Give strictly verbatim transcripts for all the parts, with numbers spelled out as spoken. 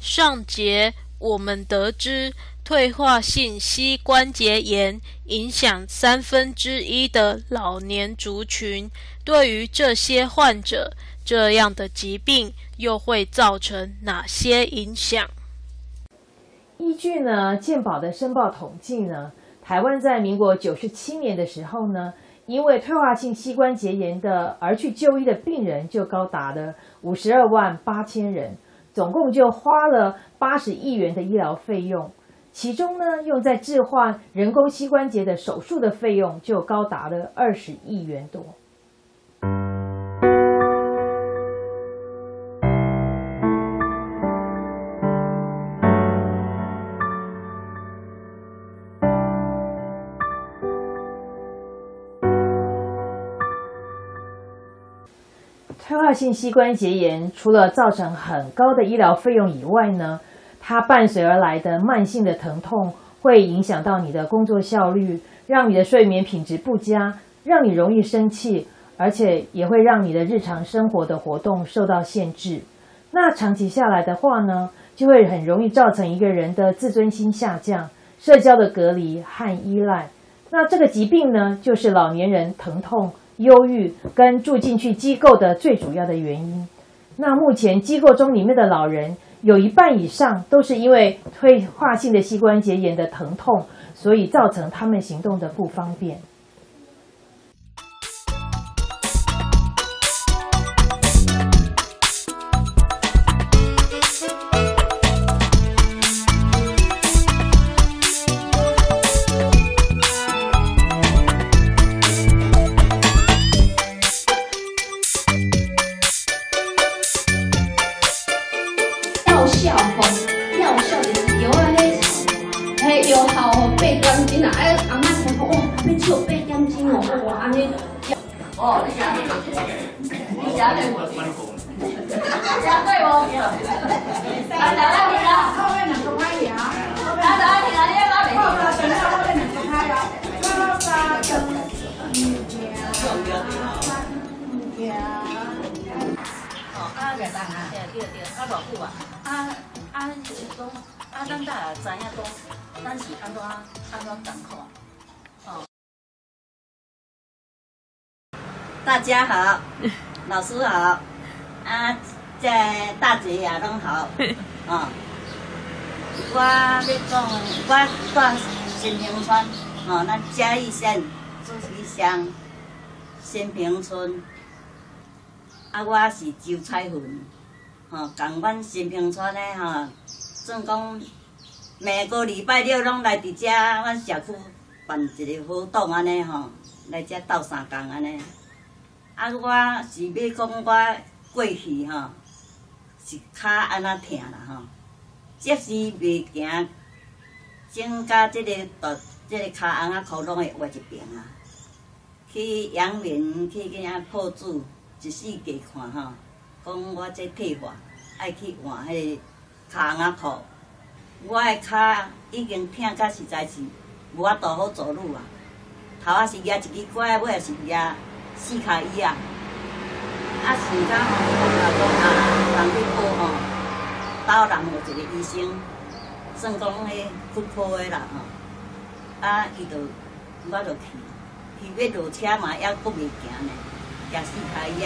上节我们得知，退化性膝关节炎影响三分之一的老年族群。对于这些患者，这样的疾病又会造成哪些影响？ 依据呢健保的申报统计呢，台湾在民国九十七年的时候呢，因为退化性膝关节炎的而去就医的病人就高达了五十二万八千人，总共就花了八十亿元的医疗费用，其中呢用在置换人工膝关节的手术的费用就高达了二十亿元多。退化性膝关节炎除了造成很高的医疗费用以外呢，它伴随而来的慢性的疼痛会影响到你的工作效率，让你的睡眠品质不佳，让你容易生气，而且也会让你的日常生活的活动受到限制。那长期下来的话呢，就会很容易造成一个人的自尊心下降、社交的隔离和依赖。那这个疾病呢，就是老年人疼痛、忧郁跟住进去机构的最主要的原因。那目前机构中里面的老人有一半以上都是因为退化性的膝关节炎的疼痛，所以造成他们行动的不方便。 哦，你写，你写对不？写对不？啊，写得对啦。后面两个拍呀。啊，写得对啦，你要哪边？后三等下后面两个拍呀。后三等哦，啊，热当啊，对对对，啊，偌久啊？啊啊，是讲啊，咱大知影讲，咱是安怎安怎状况？哦。大家好，老师好，啊，这大姐也拢好，哦。我要讲，我住新平村，哦，咱嘉义县竹崎乡新平村，啊，我是周彩云，吼，共阮新平村的吼，算讲每个礼拜六拢来伫遮，阮社区办一个活动安尼吼，来遮斗相共安尼。啊，我是要讲我过去吼，是骹安那疼啦吼，即时袂行，整甲即个大即个骹红啊窟窿会歪一边啊，去阳明去去遐破主一四界看吼，讲我这退化爱去换迄个骹红啊裤，我的骹已经疼甲实在是无法度好走路啊，头仔是举一支拐，尾也是举四脚椅啊，啊，想到吼，讲啊，人去考吼，斗南有一个医生，算讲迄骨科的啦吼，啊，伊就我就去，去要落车嘛，还阁袂行呢，举四脚椅啊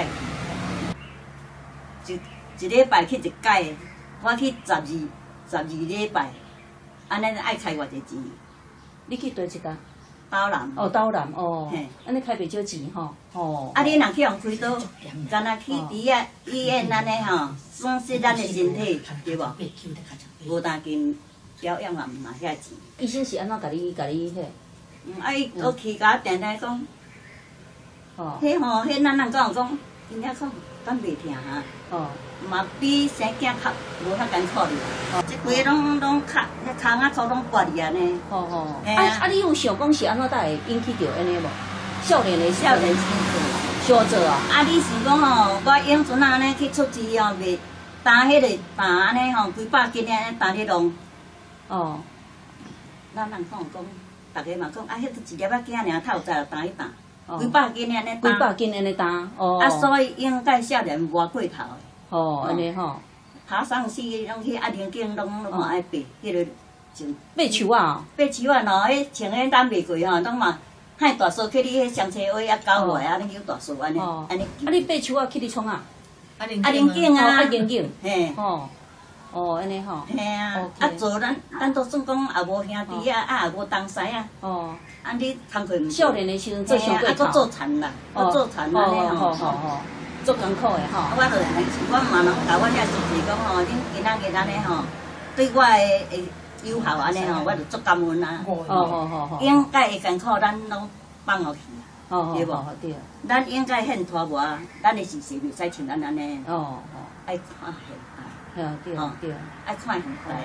去，一一礼拜去一届，我去十二十二礼拜，安尼爱开偌济钱？你去倒一家？ 斗南哦，斗南哦， 嘿， 安尼开袂少钱吼，哦。 啊，你若去互开刀，干那去医院医院安尼吼，损失咱的身体，对无？无当今疗养也毋嘛遐钱。 医生是安怎甲你甲你迄？ 嗯，啊，伊都去甲我定定讲， 哦， 迄吼，迄咱人讲讲，因遐讲敢袂疼哈？ 哦， 嘛比生囝较无遐艰苦哩。哦，即规拢拢脚，迄骹仔粗拢刮去安尼。 哦哦。 嘿啊啊！你有想讲是安怎才会引起着安尼无？少年的少年时做，小做啊。 啊，你是讲吼，我永存安尼去出资哦，袂担迄个担安尼吼，几百斤安尼担咧弄。 哦。 咱人讲讲，逐个嘛讲，啊，迄一粒仔囝尔，透早就担一担，几百斤安尼担。 几百斤安尼担，哦。 啊，所以应该少年无过头的。 哦，安尼吼。 爬上去，拢去啊灵境，拢拢嘛爱爬，迄个种。 爬树啊？ 爬树啊，喏，迄穿迄担袂过吼，拢嘛海大树去你迄双车位啊搞落啊，你有大树安尼，安尼。 啊，你爬树啊去你创啊？ 啊灵境啊， 啊灵境， 嘿。 哦。哦，安尼吼。 嘿啊，啊做咱咱都算讲也无兄弟啊，啊也无同师啊。哦。啊，你工课毋少年的时阵做上过头。 啊，佫做田啦，佫做田安尼吼。 吼吼。做艰苦的吼。 我就安尼，我嘛拢甲我遐叔叔讲吼，恁今仔日安尼吼，对我的诶友好安尼吼，我就足感恩啊。 哦哦哦哦。 应该会艰苦，咱拢放互去， 对无？对。 咱应该献托无啊，咱的是是袂使像咱安尼。哦哦。爱看现啊。对对。爱看现代。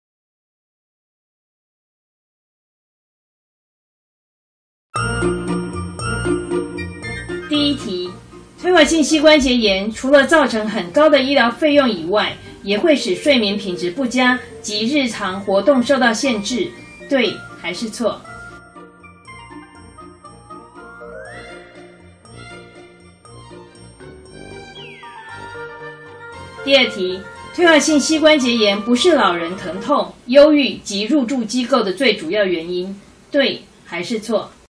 第一题。退化性膝关节炎除了造成很高的医疗费用以外，也会使睡眠品质不佳及日常活动受到限制，对还是错？第二题，退化性膝关节炎不是老人疼痛、忧郁及入住机构的最主要原因，对还是错？